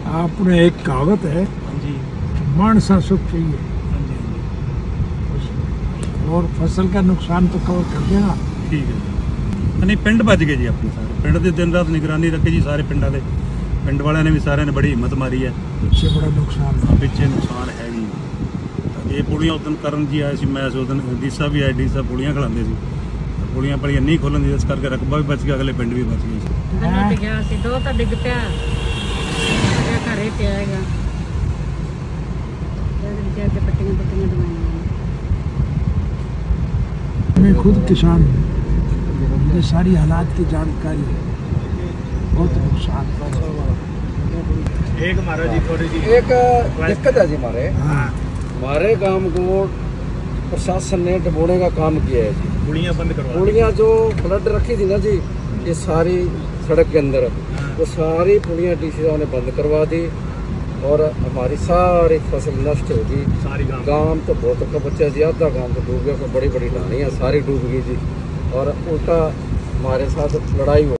आपने एक कहावत है जी, मानसा सुख चाहिए हाँ जी, हाँ जी, और फसल का नुकसान तो कवर कर देगा। ठीक है जी। नहीं पिंड बच गए जी अपने सारे पिंड की दिन रात निगरानी रखे जी सारे पिंडा ਦੇ ਪਿੰਡ ਵਾਲਿਆਂ ਨੇ ਵੀ ਸਾਰਿਆਂ ਨੇ ਬੜੀ ਹਿੰਮਤ ਮਾਰੀ ਹੈ। इससे बड़ा नुकसान था। ਪਿੱਛੇ ਨੁਕਸਾਨ ਹੈ ਜੀ ਇਹ ਪੁਲੀਆਂ ਉਦੋਂ ਕਰਨ ਜੀ ਆਏ ਸੀ ਮੈਂ ਉਦੋਂ ਡੀਸਾ ਵੀ ਆਇਆ ਡੀਸਾ ਪੁਲੀਆਂ ਖਿਲਾਉਂਦੇ ਸੀ ਪੁਲੀਆਂ ਪਲੀਆਂ ਨਹੀਂ ਖੋਲਣ ਦੀ ਇਸ ਕਰਕੇ ਰਕਬਾ ਵੀ ਬਚ ਗਿਆ ਅਗਲੇ ਪਿੰਡ ਵੀ ਬਚ ਗਏ ਸੀ। ਗੰਨਾ ਤੇ ਗਿਆ ਸੀ ਦੋ ਤਾਂ ਡਿੱਗ ਪਿਆ ਤੇ ਘਰੇ ਪਿਆ ਹੈਗਾ ਇਹਦੇ ਵਿੱਚ ਅੱਗੇ ਪੱਟੀਆਂ ਦਵਾਈਆਂ मैं खुद किसान हूँ, मुझे सारी हालात की जानकारी है। बहुत नुकसान एक महाराज जी थोड़ी जी एक दिक्कत है जी हमारे हाँ हमारे गांव को प्रशासन ने डबोने का काम किया है जी। पुलियां बंद करवा पुलियां जो फ्लड रखी थी ना जी ये सारी सड़क के अंदर वो सारी पुलियां डीसी साहब ने बंद करवा दी और हमारी सारी फसल नष्ट हो गई। सारी गांव तो बहुत का बच्चा जी आधा गांव तो डूब गया बड़ी बड़ी ढानियाँ सारी डूब गई जी और उल्टा हमारे साथ लड़ाई हो